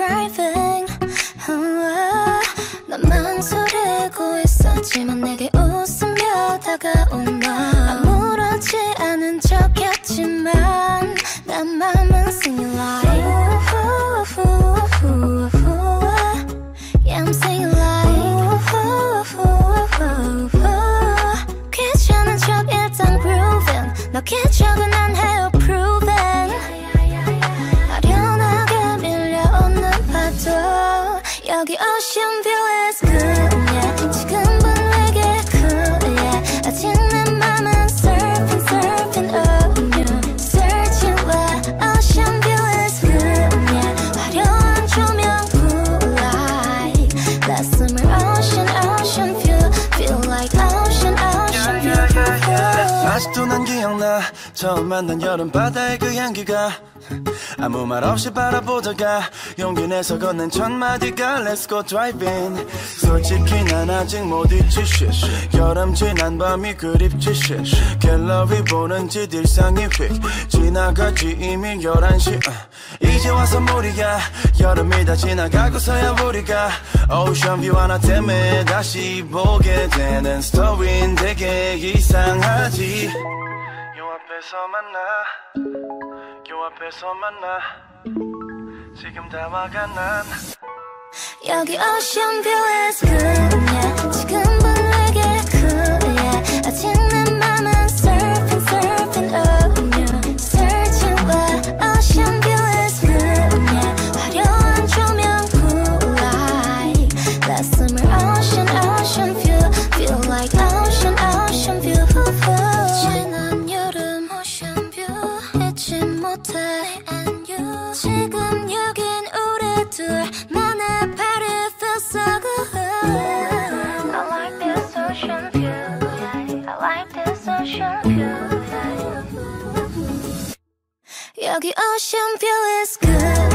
driving. 난 망설이고 있었지만 내게 웃으며 다가온 너. 아무렇지 않은 척했지만 난 맘은 singing like yeah I'm singing like 귀찮은 척 일단 grooving 너 기적은 난 해요 proving 아련하게 밀려오는 파도 여기 ocean view is good yeah 지금 분위기 cool yeah 아직 내 맘은 surfing surfing on you searching where ocean view is good yeah 화려한 조명 cool light last summer ocean ocean view feel like ocean ocean view 아직도 난 기억나 처음 만난 여름 바다의 그 향기가 아무 말 없이 바라보다가 용기 내서 건넨 첫 마디가 Let's go driving 솔직히 난 아직 못 잊지 shit 여름 지난 밤이 그립지 shit 갤러리 보는 짓 일상이 휙 지나가지 이미 11시 이제 와서 무리야 여름이 다 지나가고서야 우리가 오션 뷰 하나 때문에 다시 보게 되는 스토리는 되게 이상하지 요 앞에서 만나 요 앞에서 만나 지금 다 와가 난 여기 ocean view is good yeah 지금 분위기 cool yeah 아직 내 맘은 surfing surfing on you searching where ocean view is good yeah 화려한 조명 cool light last summer ocean ocean view feel like ocean ocean view 지난 여름 ocean view 잊지 못해 and you 지금 여긴 우리 둘만의 party feels so good I like this ocean view yeah. I like this ocean view yeah. 여기 ocean view is good